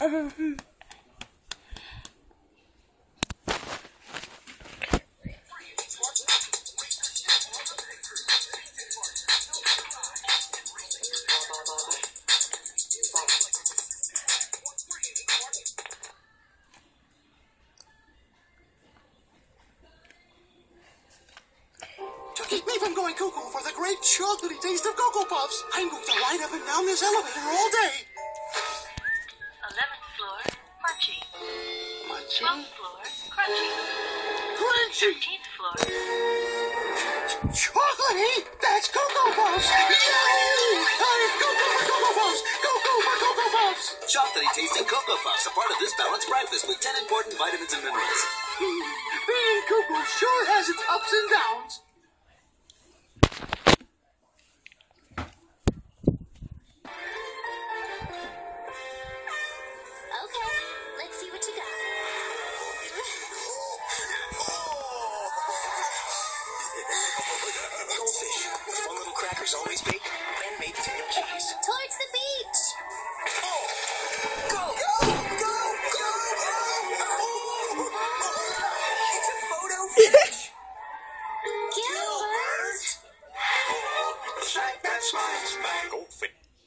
To keep me from going cuckoo for the great chocolatey taste of Cocoa Puffs, I'm going to ride up and down this elevator all day. 11th floor, munchy. Munchy? 12th floor, crunchy. Crunchy! 13th floor. Chocolatey? That's Cocoa Puffs! Yay! Cocoa Puffs! Cocoa for Cocoa Puffs! Chocolatey tasting Cocoa Puffs, a part of this balanced breakfast with 10 important vitamins and minerals. Being cuckoo sure has its ups and downs. Okay, let's see what you got. Goldfish, with fun little crackers always baked and made with real cheese. Towards the beach. Go! Go! Go! Go! It's a photo finish! Gilbert! Shake that smiles back, goldfish.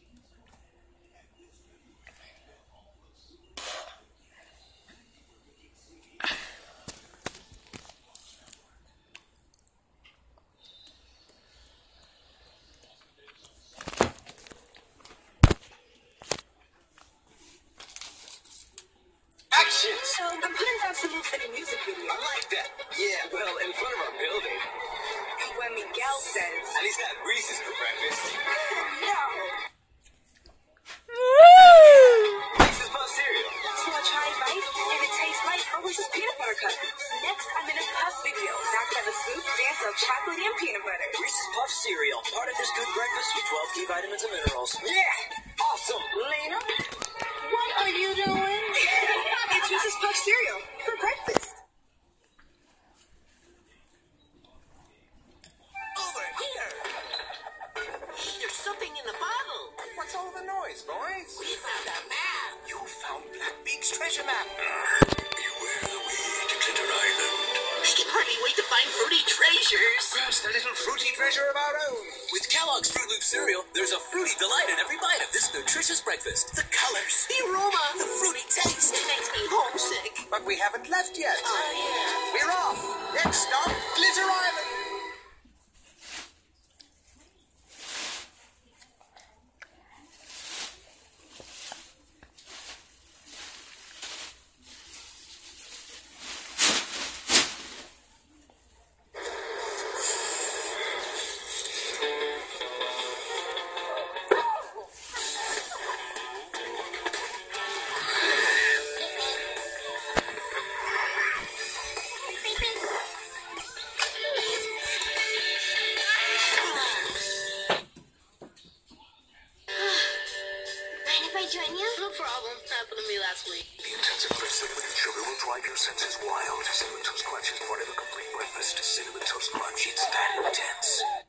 Action! So, I'm putting down some moves for the music video. I like that. Yeah, well, in front of our building. When Miguel says, At least that Reese's for breakfast. no. Reese's Puff cereal. So I tried right, and it tastes like Hershey's peanut butter cup. Next, I'm in a puff video. Now I have a smooth dance of chocolate and peanut butter. Reese's Puff cereal, part of this good breakfast with 12 key vitamins and minerals. Yeah! Awesome! Lena, what are you doing? It's Reese's Puff cereal for breakfast. Over here! There's something in the bottle. What's all the noise, boys? We found a map. You found Blackbeak's treasure map. Beware the way to Glitter Island. I can hardly wait to find fruity treasures. Just a little fruity treasure of our own. With Kellogg's Fruit Loop cereal, there's a fruity delight in every bite of this nutritious breakfast. The colors, the aroma, the fruity taste. It makes me homesick. But we haven't left yet. Oh, yeah. We're off. Next stop, Glitter Island. Mind if I join you? No problem. Happened to me last week. The intensive cliff cinnamon and sugar will drive your senses wild. Cinnamon Toast Crunch is part of a complete breakfast. Cinnamon Toast Crunch, it's that intense.